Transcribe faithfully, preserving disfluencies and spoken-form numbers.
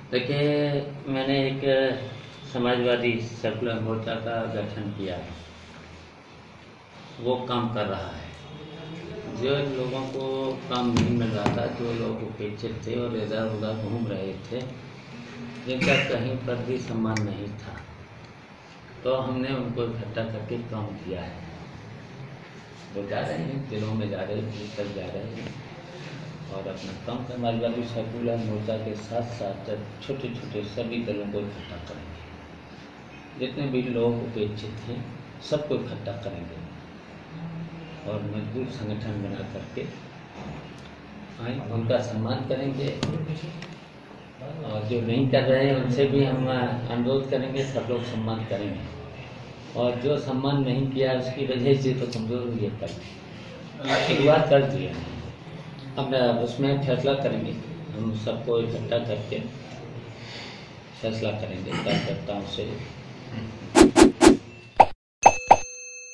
देखिए, मैंने एक समाजवादी सेकुलर मोर्चा का गठन किया है। वो काम कर रहा है। जो लोगों को काम नहीं मिल रहा था, जो लोग उपेक्षित थे और इधर उधर घूम रहे थे, जिनका कहीं पर भी सम्मान नहीं था, तो हमने उनको इकट्ठा करके काम किया है। वो जा रहे हैं, जिलों में जा रहे हैं, भीतर जा रहे हैं और अपना काम कर समाजवादी सेकुलर मोर्चा के साथ साथ छोटे छोटे सभी दलों को इकट्ठा करेंगे। जितने भी लोग उपेक्षित हैं, सबको इकट्ठा करेंगे और मजबूत संगठन बना करके आए, उनका सम्मान करेंगे। और जो नहीं कर रहे हैं उनसे भी हम अनुरोध करेंगे, सब लोग सम्मान करेंगे। और जो सम्मान नहीं किया उसकी वजह से तो कमज़ोर हुई है, कर शुरुआत कर दिया। अब उसमें फैसला करेंगे, हम सबको इकट्ठा करके फैसला करेंगे कार्यकर्ताओं से।